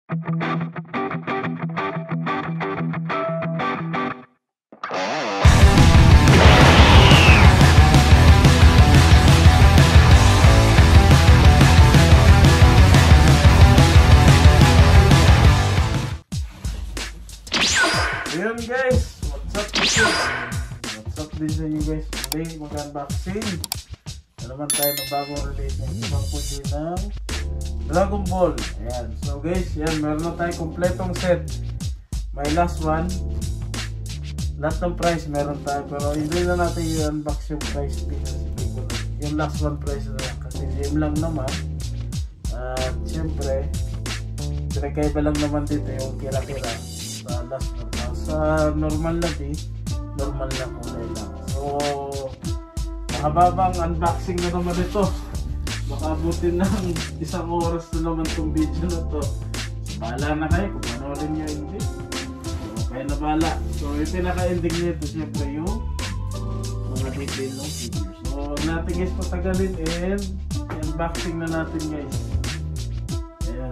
Ayun guys, what's up din sa inyo guys. Today mag-unboxing na naman tayo ng bagong release ng ibang puji ng Dragon Ball. Ayan, so guys, yan, meron na tayo kompletong set. May last one, lahat ng price meron tayo, pero hindi na natin i-unbox yung price yung last one price na lang, kasi same lang naman. At syempre pinagkaiba lang naman dito yung kira-kira sa last one. Sa normal na normal na kulay lang. So mahababang unboxing na naman ito, baka abutin ng 1 oras na naman itong video na to. So bahala na kayo kung panoorin nyo hindi, so kayo na bahala. So yung pinaka-ending nito syempre yung mga detail ng figure. So natin guys patagalin and unboxing na natin guys. Ayan,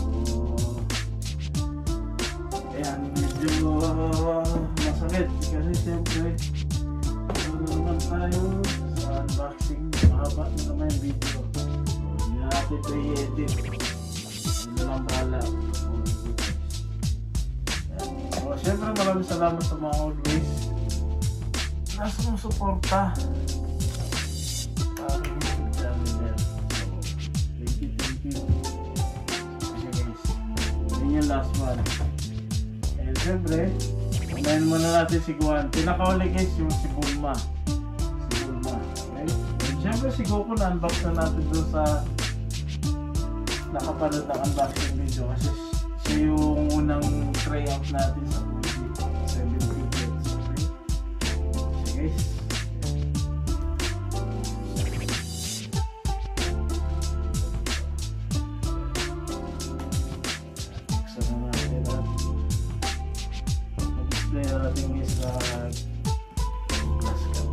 ayan, medyo masakit kasi siyempre ano naman tayo sa unboxing, mahaba na naman yung video, so hindi natin ito i-edit, ano lang bahala. So siyempre maraming salamat sa mga always na sumusuporta para yung YouTube channel niya. So thank you. Okay guys, yun yung last one. Siyempre, unahin muna natin si Gohan. Pinakauli guys yung si Bulma. Okay? And siyempre si Goku na-unbox na natin doon sa nakapanood ng unboxing video, kasi siya yung unang try out natin sa movie 7 tickets. Okay? So guys, natin guys sa glass cup.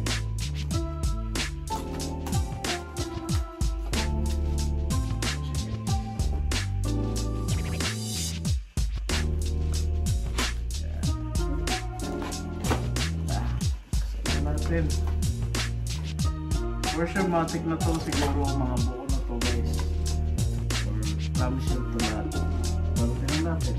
Natin for sure matik na to, siguro mga buo na to guys, or promise yun to lahat. Balutin na natin.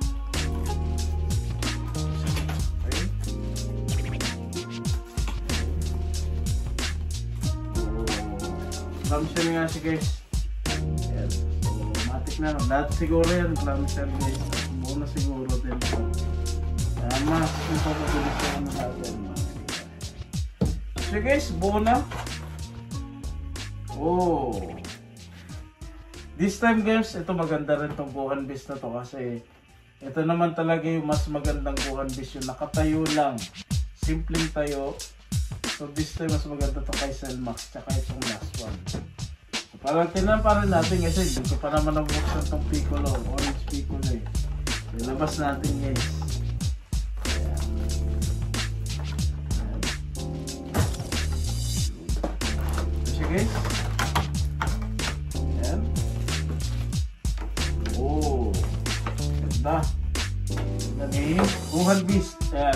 Clamshell nga siya guys. Ayan. So matik na, lahat siguro yan clamshell guys. Buo na siguro din. Mas yung papabilis na ano natin. So guys, buo na. Oh, this time guys, ito maganda rin tong Gohan Beast na to, kasi ito naman talaga yung mas magandang Gohan Beast, yung nakatayo lang, simpleng tayo. So this time mas maganda to kay Cellmax tsaka itong last one. So parang tinamparan natin kasi hindi ko pa naman nabuksan itong Piccolo, orange Piccolo eh. Ilabas natin guys. Ayan. So siya guys. Ayan. Oh, ganda. Ganda ni Gohan Beast. Ayan.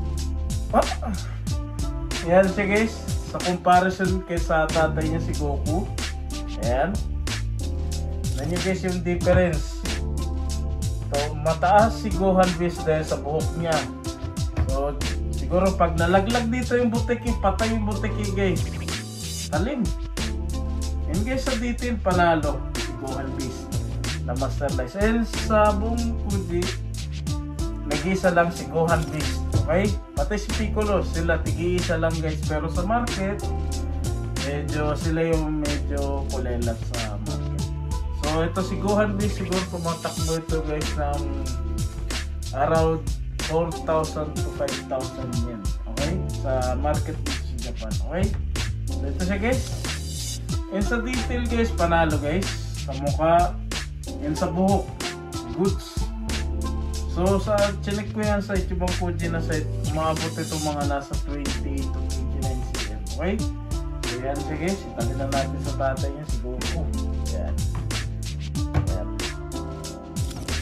Ayan siya guys, sa comparison kay sa tatay niya si Goku. Ayan. Ayan nyo guys yung difference. So mataas si Gohan Beast dahil sa buhok niya. So siguro pag nalaglag dito yung butiki, patay yung butiki guys. Talim. Ayan guys, sa detail panalo si Gohan Beast na Master Lice. And sa buong Fuji, nag-isa lang si Gohan Beast. Okay? Pati si Piccolo, sila tig-iisa lang guys, pero sa market medyo sila yung medyo kulelat sa market. So ito si Gohan Beast, siguro tumatakbo ito guys ng around 4,000 to 5,000 yen. Okay? Sa market dito sa Japan. Okay? So ito siya guys. And sa detail guys, panalo guys. Sa mukha and sa buhok, goods. So sa chinek ko yan sa Ichibang Fuji na site, umabot ito mga nasa 20 to 29 cm. Okay? So yan siya guys, itali lang natin sa tatay niya si Goku. Yan. Yan.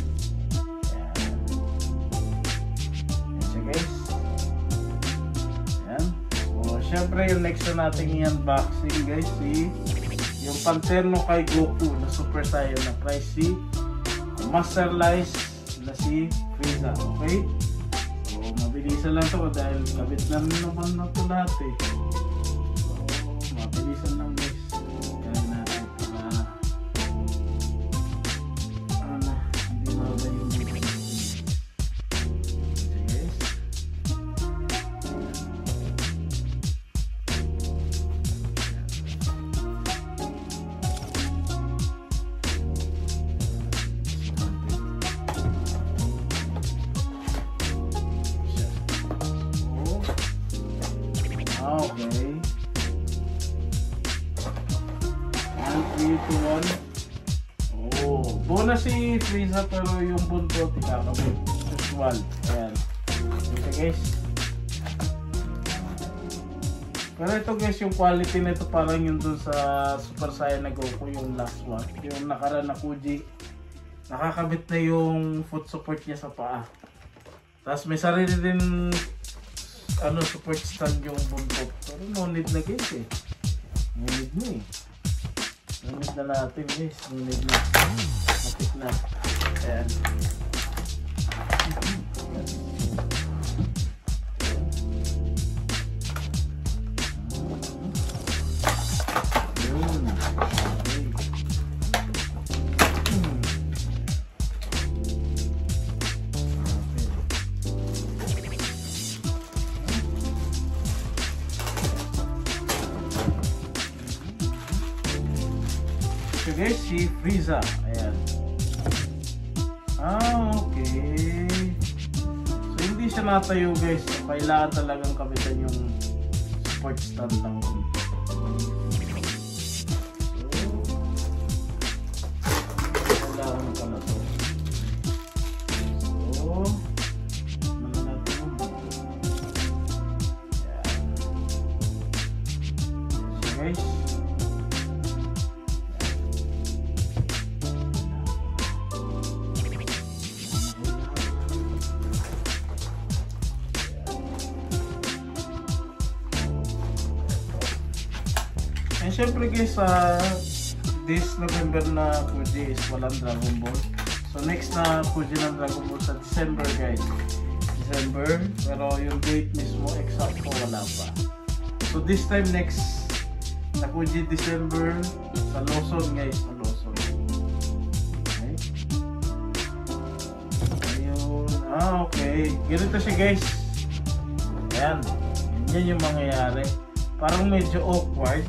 syempre yung next na natin i-unboxing guys, yung Panterno kay Goku na Super Saiyan na price si Master Lice na si Frieza. Okay? So mabilisan lang to dahil kabit na rin naman na ito lahat eh. So mabilisan lang guys. Kaya natin para hindi mawala yung dito. Okay. 1, 3, 2, 1. Oh, bonus si Frieza pero yung buntot ikakabit. Usual. Ayan. Okay guys. Pero ito guys, yung quality nito parang yung dun sa Super Saiyan na Goku, yung last one. Yung nakaraan na Kuji. Nakakabit na yung foot support niya sa paa. Tapos may sarili din support stand yung buntot. Pero no need na guys eh. No need na eh. No need na natin guys. No need na. Kapit na. Ayan. Yun. So guys, si Frieza. Ayan. Okay. So hindi siya natayo guys. So, kailangan talagang kapitan yung support stand lang. So, kailangan na pala to. So, naman natin yung buto. Ayan. So guys. And syempre guys, this November na Kuji is walang Dragon Ball. So next na Kuji ng Dragon Ball sa December guys. December, pero yung date mismo exacto wala pa. So this time next na Kuji December sa Lawson guys, sa Lawson. Okay. Ayun. Okay. Ganito siya guys. Ayan. Yan yung mangyayari. Parang medyo awkward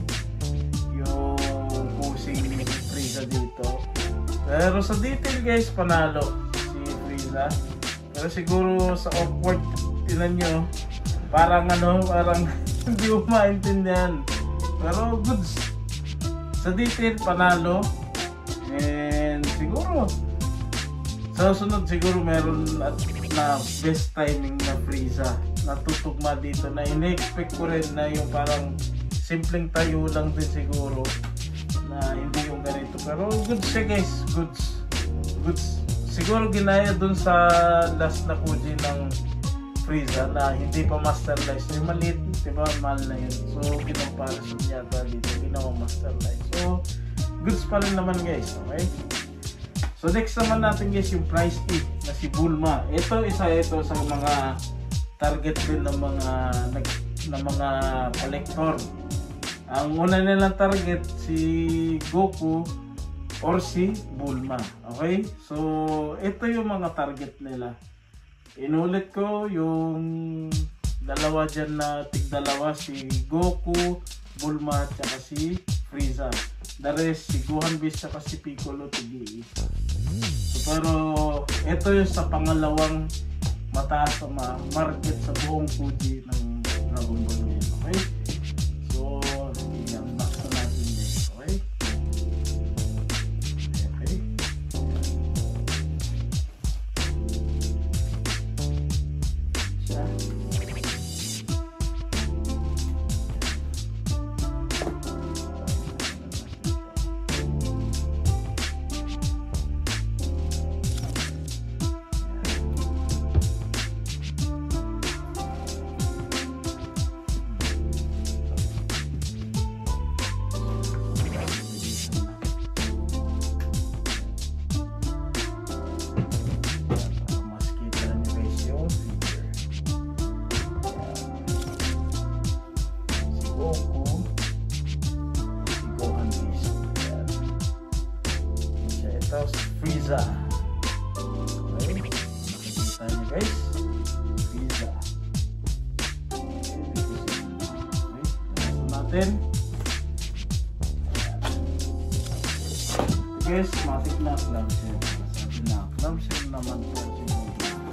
ni Frieza dito. Pero sa detail guys, panalo si Frieza. Pero siguro sa awkward, tinan nyo, parang parang hindi mo maintindihan. Pero goods. Sa detail, panalo. And siguro, sa sunod siguro meron na best timing na Frieza. Natutugma dito na in-expect ko rin na yung parang simpleng tayo lang din siguro. Na hindi yung ganito, pero goods siya guys, goods. Siguro ginaya dun sa last na Kuji ng Frieza na hindi pa Master Lice, yung maliit, diba, mahal na yun. So kinomparison yata dito, ginawa Master Lice. So goods pa rin naman guys, okay? So next naman natin guys yung price E na si Bulma. Ito isa sa mga target din ng mga collector. Ang una nilang target si Goku or si Bulma. Okay? So, ito yung mga target nila. Inulit ko yung dalawa dyan na tig-dalawa, si Goku, Bulma, tsaka si Frieza. The rest, si Gohan Beast, tsaka si Piccolo, tig-iisa. So, pero, ito yung sa pangalawang mataas na market sa buong Kuji ng Dragon Ball ngayon. Okay? So, i-unbox na natin din. Okay? Okay. Siya. Kita nyo guys. Pizza. Okay, natin. Guys, matik na clamshell. Sabi na, clamshell naman po siguro.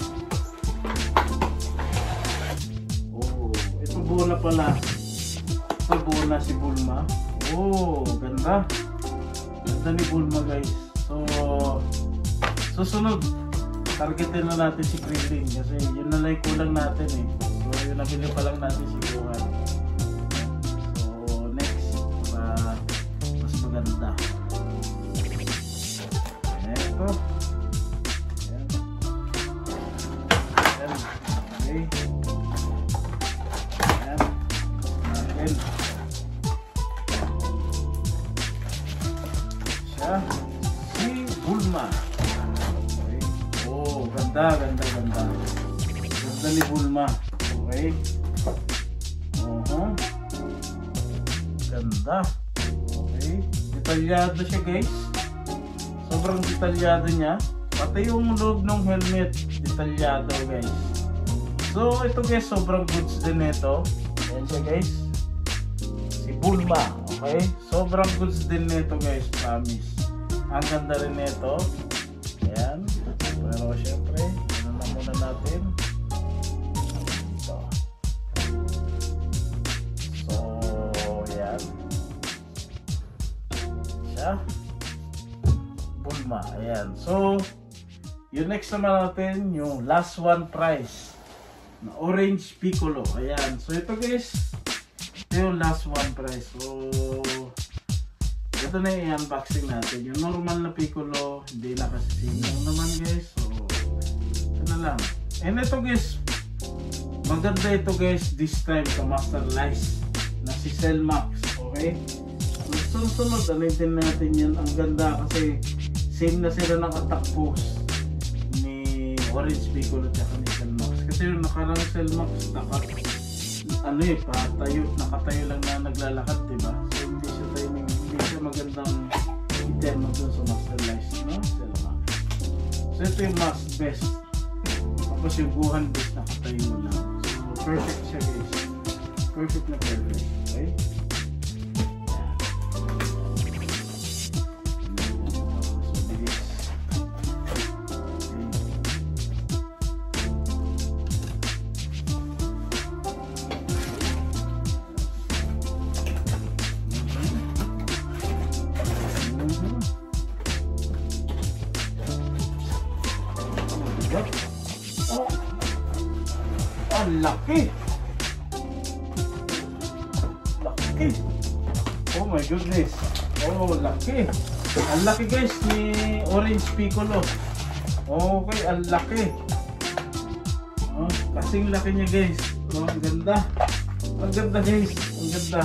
Oh, ito buo na pala. Ito buo na si Bulma. Oh, ganda. Ganda ni Bulma guys. So, susunod, targetin na natin si Krillin kasi yun na lang kulang natin eh. So, yun nabili pa lang natin si Gohan. So, next, para mas maganda. Ito. Ayan. Ayan. Okay. Ayan. Ayan. Siya. Si Bulma. Okay. Oh, ganda. Ganda ni Bulma. Okay. Ganda. Okay. Detalyado siya guys. Sobrang detalyado niya. Pati yung loob ng helmet, detalyado guys. So ito guys, sobrang goods din ito. Ayan siya guys. Si Bulma. Okay? Sobrang goods din nito guys, promise. Ang ganda rin nito. Ayan. Pero syempre, ano na muna natin. Ito. So, ayan. Siya. Bulma. Ayan. So, yung next naman natin, yung last one prize na Orange Piccolo. Ayan. So, ito guys, ito yung last one prize. So, ito na yung unboxing natin. Yung normal na Piccolo, hindi nakasisingang naman guys. So, ito na lang. And ito guys, maganda ito guys, this time sa Master Lice na si Cell Max. Okay? So, sunod, alitin natin yan. Ang ganda kasi same na sila ng attack pose ni Orange Piccolo at ni Cell Max. Kasi yung nakarang Cell Max, nakatayo lang na naglalakad, diba? So hindi siya magandang i-demo dun sa Master Lice, no? Cell Max. So ito yung Max best. Tapos yung Gohan best, nakatayo mo lang. So perfect siya guys. Perfect na perfect. Okay? Oh, ang laki! Laki! Oh my goodness! Oh, laki! Ang laki guys ni Orange Piccolo. Okay, ang laki! Oh, kasing laki niya guys. Oh, ang ganda! Ang ganda guys! Ang ganda!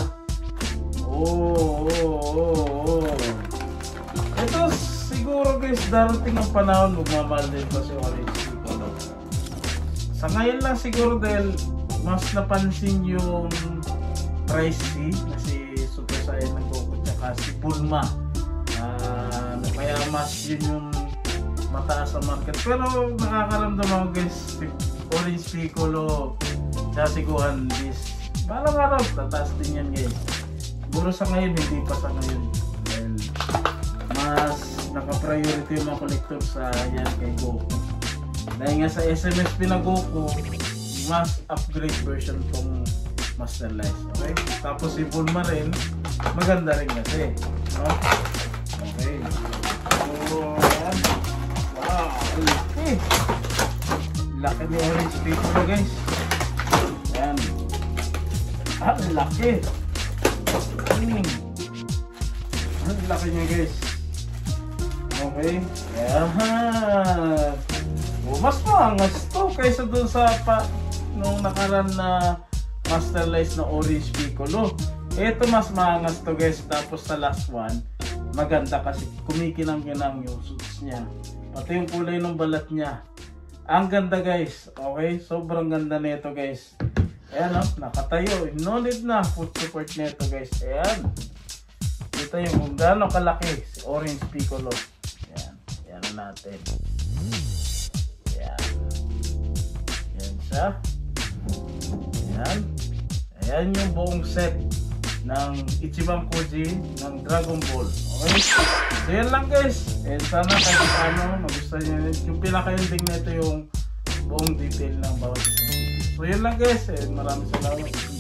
Oh. Ito siguro guys, darating ang panahon magmamahal din pa si Orange Piccolo. Sa ngayon lang siguro dahil mas napansin yung pricey na si Super Saiyan Goku tsaka si Bulma. Kaya mas yun yung mataas sa market. Pero nakakaramdam ako guys, si Orange Piccolo tsaka si Gohan is balang araw, tataas din yan guys. Siguro sa ngayon, hindi pa sa ngayon. Dahil mas naka-priority yung mga collector sa yan kay Goku. Dahil nga sa SMSP na Goku, mas upgrade version tong Master Lice. Okay? Tapos si Bulma rin, maganda rin kasi. No? Okay. So, yan. Wow! Laki! Laki ni Orange Piccolo guys. Yan. Laki! Ang laki niya guys. Okay. Yan. Mas maangas to kaysa dun sa nung nakaraan na Master Lice na Orange Piccolo. Ito mas maangas to guys. Tapos sa last one, maganda kasi kumikinang-kinang yung suits niya. Pati yung kulay ng balat niya. Ang ganda guys. Okay, sobrang ganda nito guys. Ayan o, nakatayo. No need na foot support nito guys. Ayan. Ito yung kung gaano kalaki si Orange Piccolo. Ayan. Ayan natin. Ayan. siya. Ayan. Ayan yung buong set ng Ichiban Koji ng Dragon Ball. Okay? So yan lang guys. And sana kahit ano, magustuhan nyo yun. Yung pinaka-ending na ito yung buong detail ng bawat isang video. So yan lang guys. And maraming salamat.